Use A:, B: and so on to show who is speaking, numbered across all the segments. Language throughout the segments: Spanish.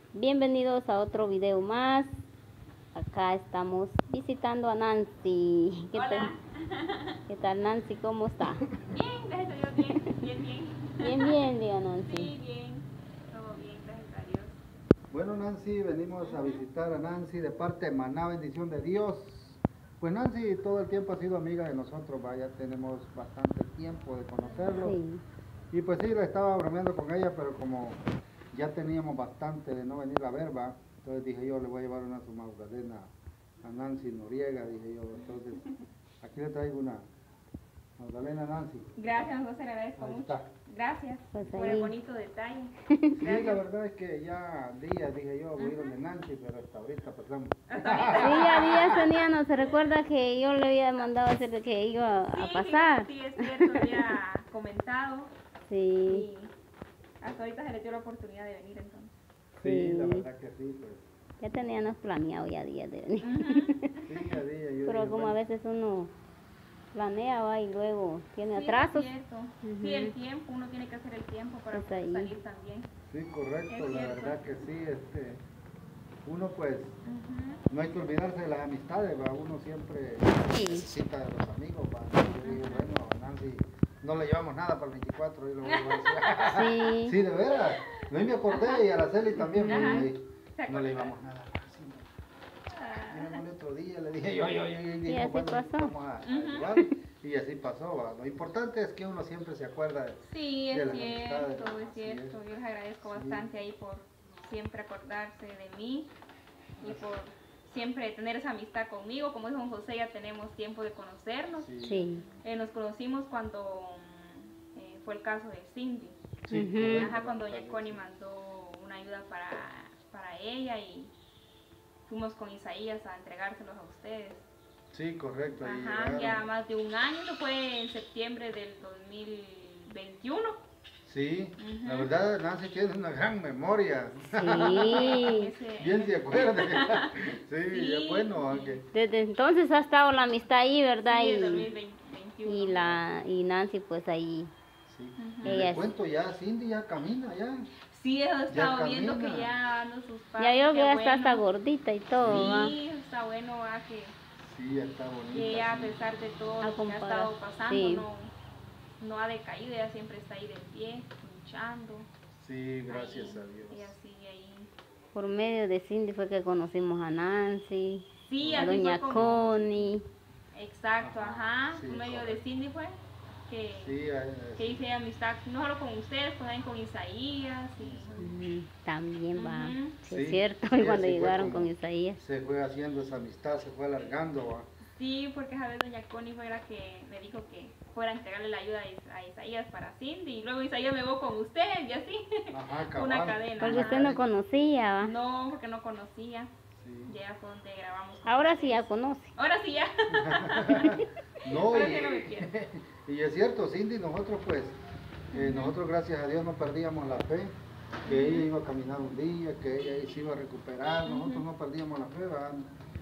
A: Bienvenidos a otro video más. Acá estamos visitando a Nancy.
B: Hola.
A: ¿Qué tal, Nancy? ¿Cómo está?
B: Bien, gracias a Dios, bien.
A: Bien, diga Nancy.
B: Sí, bien, todo bien, gracias a Dios.
C: Bueno, Nancy, venimos a visitar a Nancy de parte de Maná, bendición de Dios. Pues Nancy todo el tiempo ha sido amiga de nosotros, ya tenemos bastante tiempo de conocerlo.
A: Sí.
C: Y pues sí, le estaba bromeando con ella, pero como ya teníamos bastante de no venir a ver, entonces dije yo, le voy a llevar una su Magdalena a Nancy Noriega, dije yo. Entonces, aquí le traigo una Magdalena Nancy.
B: Gracias, José, le agradezco
C: Ahí
B: mucho.
C: está.
B: Gracias
A: Pues
B: por
A: ahí.
B: el bonito detalle.
C: Sí,
B: Gracias.
C: la verdad es que ya días dije yo, voy a ir donde Nancy, pero hasta ahorita pasamos.
B: Hasta
A: Sí,
B: ahorita.
A: ya días tenía, no se recuerda que yo le había mandado a hacer que iba a pasar.
B: Sí, es cierto, había comentado
A: Sí,
B: y hasta ahorita se le dio la oportunidad de venir entonces.
C: Sí, la
A: Sí.
C: verdad que sí, pues.
A: ya teníamos planeado ya días de venir.
C: Sí, a día, yo
A: Pero
C: dije,
A: como a
C: bueno,
A: veces uno planea y luego tiene
B: Sí,
A: atrasos.
B: es cierto.
A: Ujú.
B: Sí, el tiempo, uno tiene que hacer el tiempo para
A: Pues
B: poder
A: ahí.
B: salir también.
C: sí, correcto,
B: Es
C: la
B: cierto.
C: verdad que sí, uno pues,
B: Ujú.
C: no hay que olvidarse de las amistades, uno siempre
A: Sí.
C: necesita de los amigos, yo digo, bueno, Nancy, no le llevamos nada para el 24, y lo voy a decir.
A: Sí.
C: Sí, de veras, no me acordé, y a la Celi también,
B: Ajá.
C: no
B: ¿Se
C: le
B: acuerda?
C: llevamos nada, Nancy,
B: Ah,
C: llévamelo otro día, le dije yo,
A: Sí,
C: dijo,
A: así
C: bueno,
A: pasó.
C: vamos a
B: Ujú.
C: llevar, y así pasó, lo importante es que uno siempre se acuerda de
B: Sí,
C: de
B: es
C: las amistades,
B: cierto, es
C: así
B: cierto.
C: es.
B: Yo les agradezco
C: Sí.
B: bastante ahí por siempre acordarse de mí y por siempre tener esa amistad conmigo. Como dijo don José, ya tenemos tiempo de conocernos.
C: Sí.
A: Sí.
B: Nos conocimos cuando fue el caso de Cindy.
C: Sí,
A: Ujú.
C: correcto,
B: Ajá, cuando
C: la
B: doña
C: verdad
B: Connie
C: que sí.
B: mandó una ayuda para ella y fuimos con Isaías a entregárselos a ustedes.
C: Sí, correcto. ahí
B: Ajá,
C: llegaron.
B: ya más de un año, eso fue en septiembre del 2021.
C: Sí,
B: Ujú.
C: la verdad Nancy tiene una gran memoria.
A: Sí.
B: Ese-
C: Bien se acuerda. Sí,
B: Sí.
C: ya bueno, aunque
A: Desde entonces ha estado la amistad ahí, ¿verdad?
B: Sí,
A: Y,
B: el 2021.
A: y Nancy pues ahí.
C: sí.
B: Ujú.
C: Y
A: Ella
C: le
A: es-
C: cuento ya, Cindy ya camina ya.
B: Sí, eso he
C: Ya
B: estado viendo que
C: camina.
B: ya dando sus pasos.
A: Ya yo
B: qué
A: que ya está
B: bueno.
A: hasta gordita y todo, ¿va?
B: Sí, está bueno que
C: Sí, ya está bonita.
B: ella, a
C: sí.
B: pesar de todo
A: A
B: lo que ha
A: comparar,
B: estado pasando,
A: sí.
B: no ha decaído, ella siempre está ahí de pie, luchando.
C: Sí, gracias
B: Ahí,
C: a Dios.
B: ella sigue ahí.
A: Por medio de Cindy fue que conocimos a Nancy,
B: Sí,
A: a
B: así
A: doña
B: fue como.
A: Connie.
B: Exacto,
C: Ajá,
B: ajá.
C: sí,
B: Por medio de
C: correcto.
B: Cindy fue que,
C: Sí,
B: que hice amistad no solo con ustedes, pues también con Isaías y.
A: También va,
B: Ujú.
A: sí,
C: Sí,
A: es cierto,
C: sí,
A: y cuando
C: así fue
A: llegaron
C: como
A: con Isaías.
C: se fue haciendo esa amistad, se fue alargando.
B: Sí, porque esa vez doña Connie fue la que me dijo que fuera a entregarle la ayuda a Isaías para Cindy y luego Isaías me vio con usted y así.
C: Ajá,
B: Una
C: cabal.
B: cadena.
A: Porque
B: ajá.
A: usted no conocía, ¿va?
B: No, porque no conocía.
C: Sí.
B: Ya fue donde grabamos. con
A: Ahora
B: ustedes.
A: sí ya conoce.
B: Ahora sí ya.
C: No,
B: Ahora sí no me quiere.
C: y es cierto, Cindy, nosotros pues, nosotros gracias a Dios no perdíamos la fe, que ella iba a caminar un día, que ella se iba a recuperar, nosotros no perdíamos la fe, ¿verdad?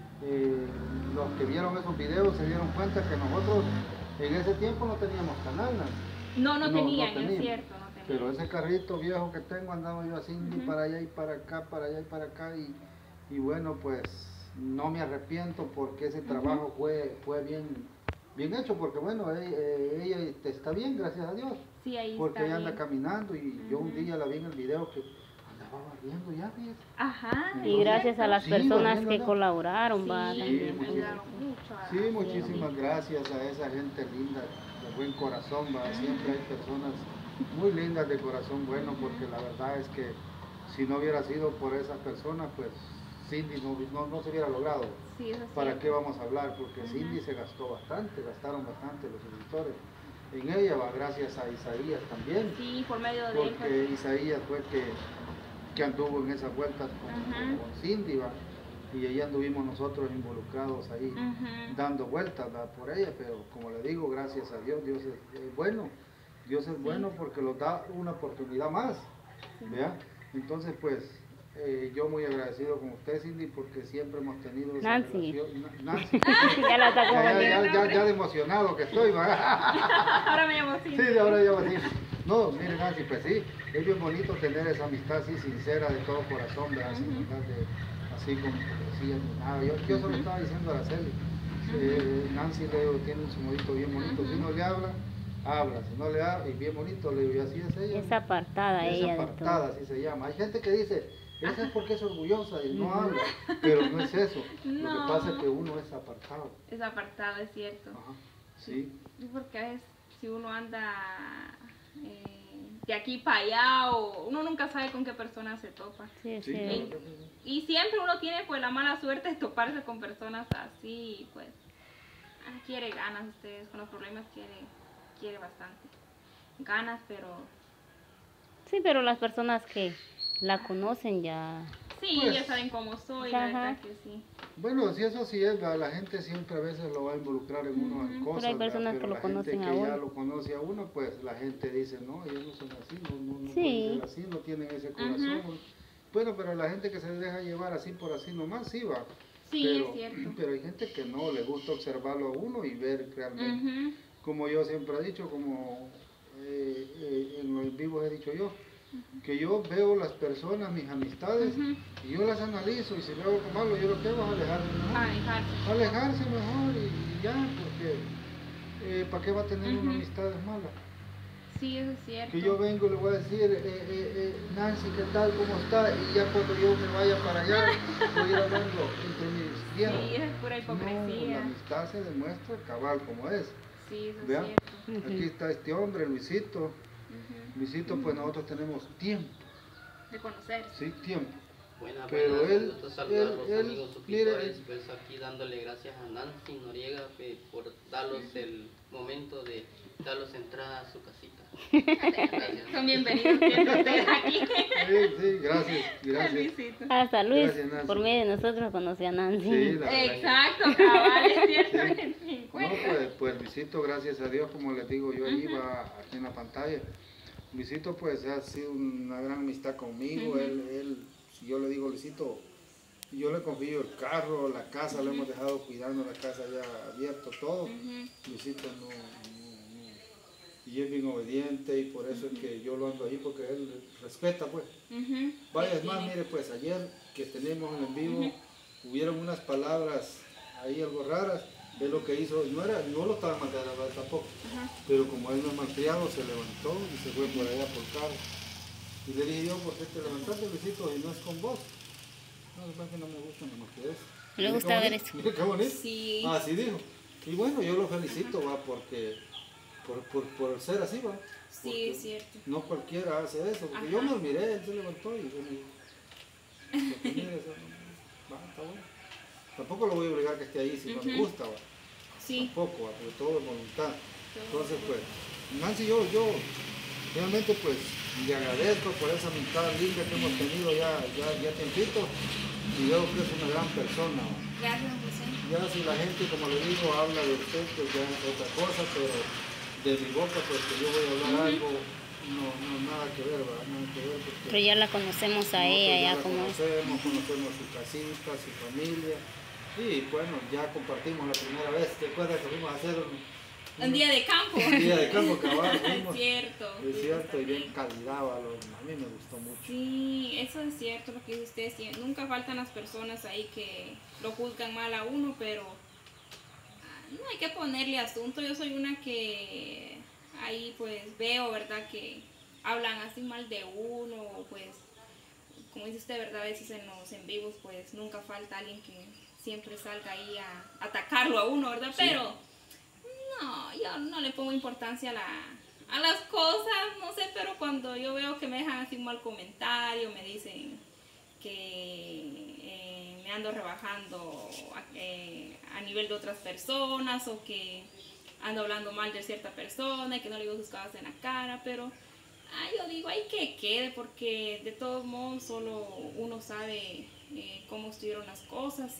C: Los que vieron esos videos se dieron cuenta que nosotros en ese tiempo no teníamos canal, ¿no?
B: No tenían, es
C: teníamos.
B: cierto, no tenían.
C: Pero ese carrito viejo que tengo andaba yo a Cindy
B: Ujú.
C: para allá y para acá, para allá y para acá, y bueno, pues no me arrepiento porque ese trabajo fue bien hecho, porque bueno, ella está bien, gracias a Dios,
B: Sí, ahí
C: porque
B: está
C: ella anda
B: bien.
C: caminando y yo un
B: Ujú.
C: día la vi en el video que andaba barriendo ya, fíjese.
B: Ajá.
A: Y gracias a las
C: Sí,
A: personas
C: bueno,
A: que
C: ¿no?
A: colaboraron, va,
B: Sí,
A: también.
C: muchísimas.
B: ayudaron mucho a.
C: Sí, muchísimas gracias a esa gente linda, de buen corazón, siempre hay personas muy lindas de corazón bueno, porque la verdad es que si no hubiera sido por esas personas, pues Cindy no se hubiera logrado.
B: Sí, eso es
C: ¿Para
B: cierto.
C: qué vamos a hablar? Porque
B: Ujú.
C: Cindy se gastaron bastante los suscriptores en ella, gracias a Isaías también,
B: Sí, por medio de él.
C: porque Isaías fue que anduvo en esas vueltas
B: Ujú.
C: con Cindy, y ahí anduvimos nosotros involucrados ahí,
B: Ujú.
C: dando vueltas por ella, pero como le digo, gracias a Dios, Dios es bueno, Dios es bueno porque nos da una oportunidad más, ¿vea? Entonces pues yo muy agradecido con usted, Cindy, porque siempre hemos tenido esa
A: Nancy.
C: relación. Nancy.
A: Ya la está
C: Ya,
A: confundiendo.
C: ya de emocionado que estoy, ¿va?
B: Ahora me llamo Cindy.
C: Sí, ahora yo así. No, mire Nancy, pues sí, es bien bonito tener esa amistad así sincera de todo corazón, ¿verdad? Sin andar así como hipocresía ni nada. Yo solo estaba diciendo a Araceli, Nancy le digo, tiene un modito bien bonito, si no le habla, habla, si no le habla, y bien bonito, le digo, y así es ella.
A: Es apartada
C: Es
A: ella
C: apartada,
A: de todo.
C: así se llama. Hay gente que dice, esa es porque es orgullosa y no habla, pero no es eso. Lo
B: No.
C: que pasa es que uno es apartado.
B: Es apartado, es cierto.
C: Ajá, sí.
B: Porque a veces si uno anda de aquí para allá, o uno nunca sabe con qué persona se topa.
A: Sí,
C: Sí,
A: sí.
C: claro.
B: Y siempre uno tiene pues la mala suerte de toparse con personas así, y, pues quiere ganas ustedes, con los problemas quiere bastante ganas, pero
A: Sí, pero las personas que la conocen ya...
B: sí,
C: Pues,
B: ya saben cómo soy,
A: ajá.
B: la verdad que sí.
C: Bueno, si eso sí es, la gente siempre a veces lo va a involucrar en uno en cosas,
A: hay personas
C: ¿verdad?
A: que lo
C: Pero la gente
A: conocen a
C: que ya
A: uno.
C: lo conoce a uno, pues la gente dice, no, ellos no son así, no
A: Sí.
C: pueden ser así, no tienen ese corazón. Bueno, pero la gente que se deja llevar así por así nomás, sí va.
B: Sí,
C: pero,
B: es cierto.
C: Pero hay gente que no, le gusta observarlo a uno y ver realmente. Como yo siempre he dicho, como en los vivos he dicho yo, que yo veo las personas, mis amistades, y yo las analizo, y si veo algo malo, yo lo que hago es alejarme mejor. Alejarse mejor y ya, porque ¿para qué va a tener una amistades malas?
B: Sí, eso es cierto.
C: Que yo vengo y le voy a decir, Nancy, ¿qué tal? ¿Cómo está? Y ya cuando yo me vaya para allá, voy a ir hablando entre mis dientes.
B: Sí, esa es pura
C: No,
B: hipocresía.
C: la amistad se demuestra cabal como es.
B: Sí, eso
C: ¿Vean?
B: es cierto.
C: Aquí está este hombre, Luisito. Luisito, pues nosotros tenemos tiempo,
B: De conocer.
C: sí, tiempo.
D: Buenas,
C: Pero
D: buenas,
C: él-
D: gusto saludar a los
C: él-
D: amigos
C: mire,
D: suscriptores, pues aquí dándole gracias a Nancy Noriega por darlos el momento de darlos entrada a su casita. Gracias.
B: Son bienvenidos siempre ustedes aquí.
C: Sí, gracias, gracias.
B: Luisito.
A: Hasta Luis,
C: Gracias, Nancy.
A: por medio de nosotros conoció a Nancy.
C: Sí, la verdad.
B: Exacto, cabal, es cierto.
C: Sí. No, pues Luisito, gracias a Dios, como les digo, yo ahí iba aquí en la pantalla. Luisito pues ha sido una gran amistad conmigo, él, si yo le digo Luisito, yo le confío el carro, la casa, lo hemos dejado cuidando la casa ya abierto todo. Luisito no, y es bien obediente y por eso es que yo lo ando ahí porque él respeta pues. Vaya, es más, mire pues ayer que tenemos en vivo, hubieron unas palabras ahí algo raras. Él lo que hizo, no lo estaba matando tampoco, pero como él no es malcriado, se levantó y se fue por allá por carro. Y le dije yo, ¿por qué te levantaste, Luisito? Y no es con vos. No, es que no me gusta nada más que eso.
A: Me
C: Mire
A: gusta
C: qué
A: ver
C: bonito,
A: esto.
C: mire qué bonito.
B: Sí.
C: Así dijo. Y bueno, yo lo felicito, va, porque por ser así, va.
B: Sí,
C: Porque
B: es cierto.
C: no cualquiera hace eso, porque yo me miré, él se levantó y bueno, mire, eso, va, está bueno. Tampoco lo voy a obligar a que esté ahí si no me gusta, va.
B: Sí.
C: Tampoco, va, pero todo es voluntad. Entonces, pues, Nancy, yo realmente, pues, le agradezco por esa amistad linda que hemos tenido ya tiempito, y veo que es una gran persona, va.
B: Gracias, José.
C: Ya si la gente, como le digo, habla de usted, pues ya es otra cosa, pero de mi boca, pues que yo voy a hablar algo, no, nada que ver, ¿verdad? Nada que ver, porque
A: Pero ya la conocemos a
C: nosotros
A: ella,
C: ya
A: ya
C: la
A: como es.
C: conocemos su casita, su familia, y bueno, ya compartimos la primera vez, ¿te acuerdas que fuimos a hacer
B: Un día de campo.
C: un día de campo cabal?
B: Es
C: Fuimos,
B: cierto.
C: es cierto, y bien calidad, a mí me gustó mucho.
B: Sí, eso es cierto lo que dice usted. Sí, nunca faltan las personas ahí que lo juzgan mal a uno, pero no hay que ponerle asunto. Yo soy una que ahí pues veo, ¿verdad? Que hablan así mal de uno, pues como dice usted, ¿verdad? A veces en los en vivos pues nunca falta alguien que siempre salga ahí a atacarlo a uno, ¿verdad?
C: Sí.
B: Pero no, yo no le pongo importancia a las cosas, no sé, pero cuando yo veo que me dejan así un mal comentario, me dicen que me ando rebajando a nivel de otras personas, o que ando hablando mal de cierta persona y que no le digo sus cosas en la cara, pero yo digo, hay que quede, porque de todos modos solo uno sabe cómo estuvieron las cosas,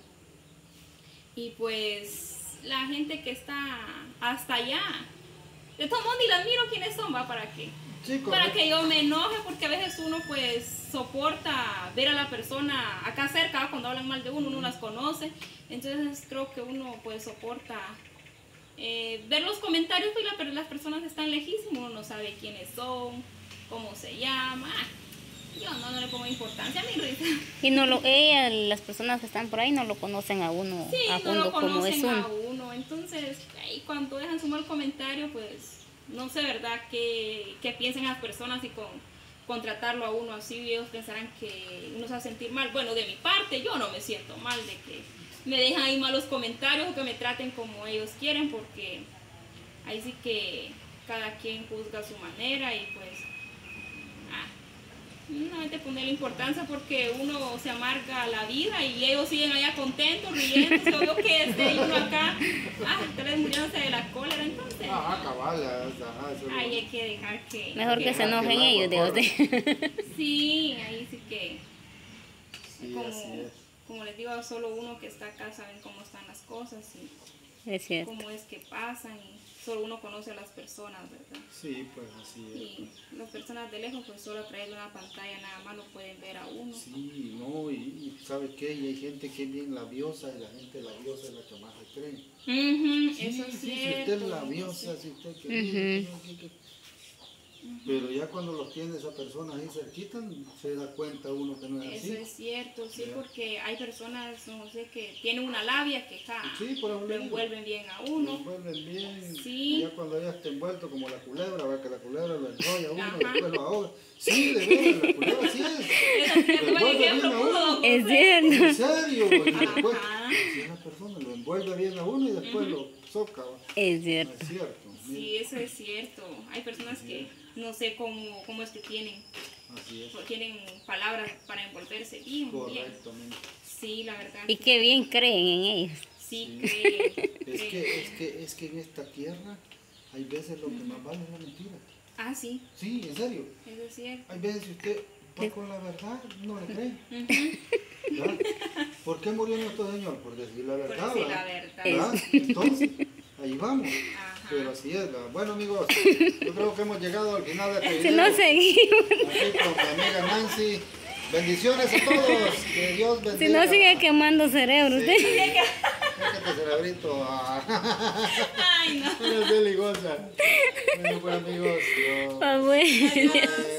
B: y pues la gente que está hasta allá, de todos modos ni las miro quiénes son, va, ¿para qué?
C: Sí,
B: Para
C: correcto.
B: que yo me enoje, porque a veces uno pues soporta ver a la persona acá cerca, cuando hablan mal de uno las conoce, entonces creo que uno pues soporta ver los comentarios, pues las personas están lejísimos, uno no sabe quiénes son, cómo se llama. Yo no le pongo importancia a mi risa.
A: Y las personas que están por ahí no lo conocen a uno
B: Sí,
A: a
B: no
A: fondo
B: lo
A: como
B: conocen
A: es
B: a
A: uno.
B: uno. Entonces, ahí cuando dejan su mal comentario, pues no sé, ¿verdad? Que piensen las personas y con tratarlo a uno así, ellos pensarán que uno se va a sentir mal. Bueno, de mi parte, yo no me siento mal de que me dejan ahí malos comentarios o que me traten como ellos quieren, porque ahí sí que cada quien juzga a su manera y pues no hay que ponerle importancia porque uno se amarga la vida y ellos siguen allá contentos, riendo, obvio que y uno acá, tal vez muriéndose de la cólera, entonces
C: Cabal, eso
B: ahí hay que dejar que...
A: Mejor que se enojen
C: el agua
A: ellos, digo
C: corra.
A: usted.
B: Sí, ahí sí que...
C: Sí, así es.
B: Como les digo, solo uno que está acá saben cómo están las cosas y
A: Es cierto.
B: cómo es que pasan y solo uno conoce a las personas, ¿verdad?
C: Sí, pues así es.
B: Y las personas de lejos pues solo a través de una pantalla nada más lo pueden ver a uno.
C: Sí, no, y ¿sabe qué? Y hay gente que es bien labiosa y la gente labiosa es la que más se cree.
B: Ujú,
C: Sí,
B: eso es
C: sí, si
B: cierto.
C: usted es labiosa, si usted pero ya cuando los tiene esa persona ahí cerquita, se da cuenta uno que no es
B: Eso
C: así.
B: es cierto, sí,
C: Ya.
B: porque hay personas, no sé, que tienen una labia que
C: Sí, por eso
B: lo
C: le digo.
B: envuelven bien a
C: Lo
B: uno.
C: envuelven bien.
B: Sí.
C: Ya cuando ya está envuelto como la culebra, va que la culebra lo enrolla a uno
B: Ajá.
C: y después lo ahoga. Sí, de veras, la culebra sí es.
B: Eso es
C: Lo
B: un buen
C: envuelve bien
B: ejemplo,
C: a uno.
B: pudo
A: Es
B: ser.
A: cierto.
C: En serio, y después,
B: Ajá.
C: si es la persona, lo envuelve bien a uno y después lo soca. ¿va?
A: Es
C: No
A: cierto.
C: es cierto.
B: Sí, eso es cierto. Hay personas que no sé cómo es que tienen palabras para envolverse bien, bien.
C: Correctamente.
B: Sí, la verdad.
A: Y qué bien creen en ellos.
B: Sí,
C: Sí.
B: creen.
C: Es que en esta tierra hay veces lo que más vale es la mentira.
B: Ah, sí,
C: Sí, en serio.
B: eso es cierto.
C: Hay veces si usted va con la verdad, no le cree.
B: Ujú.
C: ¿Verdad? ¿Por qué murió nuestro Señor? Por decir la
B: Por
C: verdad.
B: decir la
C: ¿verdad?
B: verdad.
C: ¿Verdad? Entonces, ahí vamos.
B: Ajá.
C: Pero así es. ¿verdad? Bueno, amigos, yo creo que hemos llegado al final de este
A: Si
C: video.
A: no seguimos,
C: Aquí con mi amiga Nancy. Bendiciones a todos. Que Dios bendiga.
A: si no sigue quemando cerebro
C: Sí,
A: usted.
C: déjate cerebrito.
B: Ay, no.
C: Eres deligosa. Bueno, pues amigos.
A: Ah, bueno.
C: Yo,